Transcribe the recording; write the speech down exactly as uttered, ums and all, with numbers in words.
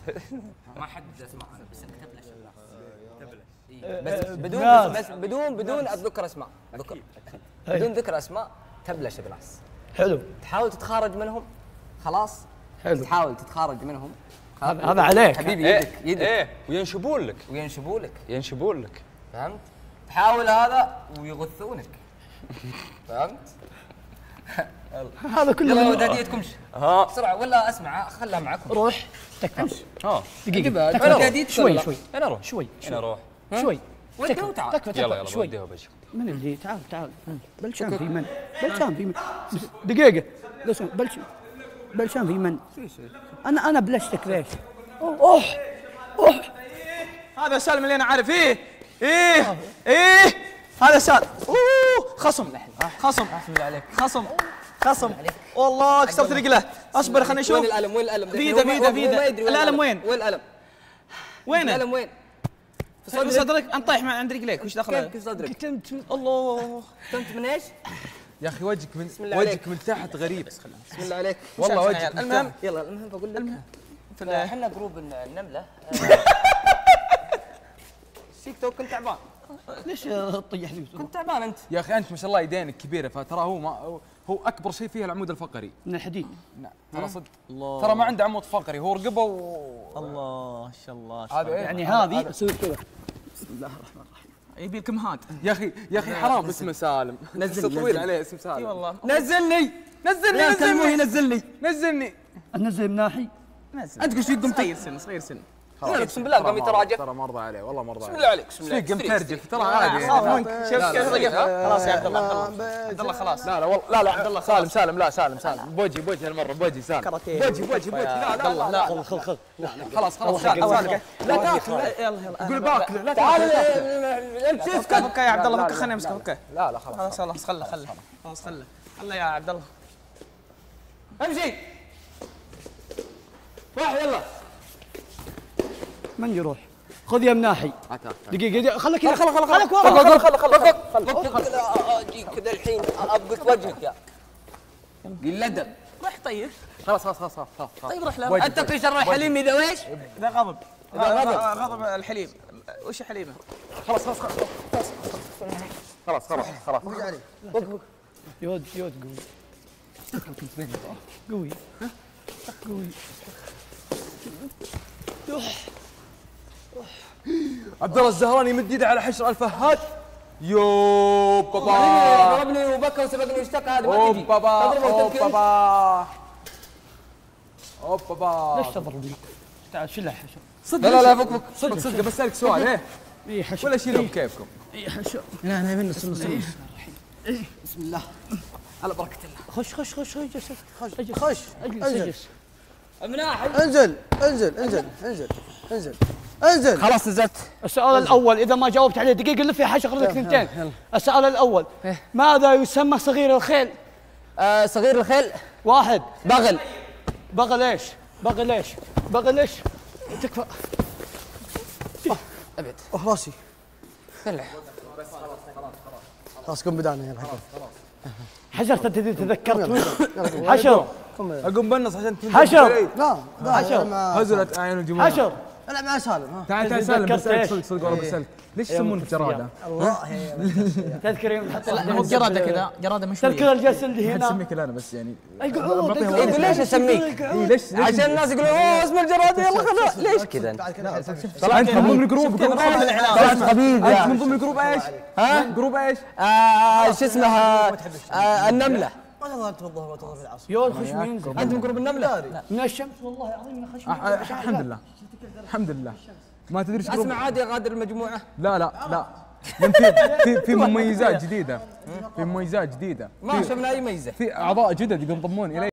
ما حد اسماء انا بس انك تبلش تبلش بس بدون بس بدون بدون اتذكر اسماء ذكر بدون ذكر اسماء تبلش بناس. حلو. تحاول تتخارج منهم خلاص. حلو. تحاول تتخارج منهم هذا عليك حبيبي. يدك يدك ايه وينشبون لك وينشبون لك ينشبون لك فهمت؟ تحاول هذا ويغثونك فهمت؟ هذا كله. يلا ولد هديتكم ها بسرعه ولا اسمع خلها معكم. روح تكفى. ها دقيقة تكفى. شوي شوي انا اروح شوي انا اروح شوي ودي وتعال. تكفى تكفى يلا يلا شوي. بوديها وبجي من اللي تعال تعال بلشان في من بلشان في من دقيقة لو سمحت بلشان بلشان في من انا انا بلشتك ليش؟ اوه اوه هذا سالم اللي انا عارف. ايه ايه ايه هذا سالم. اوه خصم خصم بسم الله عليك. خصم خصم والله كسرت رجله. اصبر خليني اشوف. وين القلم وين القلم؟ بيده بيده بيده القلم وين؟ وين القلم؟ وينه؟ القلم وين؟ في صدرك انطيح من عند رجليك. وش دخله؟ كيف صدرك؟ كتمت الله كتمت من ايش؟ يا اخي وجهك من الله عليك. وجهك من تحت غريب. بسم الله عليك. والله شاف وجهك عيال. من المهم تحت. يلا المهم بقول لك المهم احنا جروب النمله تيك توك كنت تعبان. ليش تطيح لي كنت تعبان انت. يا اخي انت ما شاء الله يدينك كبيره فترى هو ما هو اكبر شيء فيها العمود الفقري. من الحديد. نعم ترى صدق الله ترى ما عنده عمود فقري هو رقبه و الله ما شاء الله. هذا إيه؟ يعني هذه اسوي كذا. بسم الله الرحمن الرحيم. يبي لكم هاد. يا اخي يا اخي حرام اسمه سالم. نزل طويل عليه اسم اي سالم. والله. نزلني نزلني يا كلموني نزلني نزلني. نزلني انزل مناحي. نزل. انت قلت قمت صغير سن صغير سن. اقسم بالله قام يتراجع. ترى مرضى عليه والله مرضى بسم عليه. الله عليك بسم الله ايش قمت عليك. ترجف ترى عادي. شوف كيف رقف. خلاص يا عبد الله عبد الله خلاص. لا لا والله لا لا عبد الله سالم سالم لا سالم سالم بوجهي بوجهي هالمره بوجهي سالم كراتيه. بوجهي بوجهي بوجهي لا لا لا لا خل خل خل. خلاص خلاص سالم سالم لا تاكل يلا يلا. قول باكل لا تعال تاكل انت اسكت. فكه يا عبد الله فكه خليني امسكه فكه. لا لا خلاص خلاص خلاص خله خله خلاص خله خله يا عبد الله. امشي روح يلا. من يروح؟ خذ يا مناحي. دقيقة دقيقة خلك خل خل خل خلك خل ورا. خل خل خل خل اجيك كذا الحين ابقى وجهك يا قل ادب. روح طيب. خلاص خلاص خلاص خلاص طيب روح لا. اتقي شر الحليم اذا ويش؟ ذا غضب. غضب غضب الحليب. وش حليبه؟ خلاص خلاص خلاص خلاص خلاص خلاص يود يود قوي قوي قوي. عبد الله الزهراني يمد يده على حشر الفهاد. يو بابا ضربني وبكى وسبقني واشتكى هذه ما اوه تجي. بابا تضربه اوه وتبكي. بابا اوه بابا ليش تضربني؟ تعال شيلها حشر. صدق لا لا لا فك فك صدق صدق بسألك سؤال ايه اي حشر. ولا شيلوا بكيفكم. اي حشر. لا انا من السنه السنه. بسم الله على بركه الله. خش خش خش خش خش خش اجلس انزل اجلس. مناحي انزل انزل انزل انزل انزل انزل. خلاص نزلت. السؤال الاول اذا ما جاوبت عليه دقيقة لف يا حشر لك ثنتين. السؤال الاول ماذا يسمى صغير الخيل؟ آه صغير الخيل واحد. بغل. بغل ايش؟ بغل ايش؟ بغل ايش؟ تكفى. ابعد. اوه راسي خلع. خلاص قم بدانا يلا حشر تدري تذكرت حشر. اقوم بنص عشان تنزل حشر. لا حشر. هزلت اعين الجمهور. حشر. العب مع سالم ها. تعال تعال سالم تذكرت بسألك إيش؟ صدق صدق والله بسألك ليش يسمونه جرادة؟ تذكر يوم نحط مو جراده كذا جراده مشويه. تذكر الجلسه اللي هنا. اسميك انا بس يعني اقعد يقول ليش اسميك؟ إيه ليش ليش عشان الناس يقولون اوه اسم الجراد يلا خذ. ليش كذا انت؟ طلعت من ضمن الجروب جروب طلعت خبيث انت يا من ضمن الجروب ايش؟ ها؟ جروب ايش؟ آه، شو اسمها آه، النمله. ما تظهر توظف ولا توظف العصر. يا خش وين؟ انت من جروب النمله؟ من الشمس والله العظيم يا خش. أح- الحمد لله الحمد لله ما تدري ايش جروب. اسمع عادي غادر المجموعه. لا لا لا لأن في في في مميزات جديده في مميزات جديده ما شفنا اي ميزه. في اعضاء جدد ينضمون الي.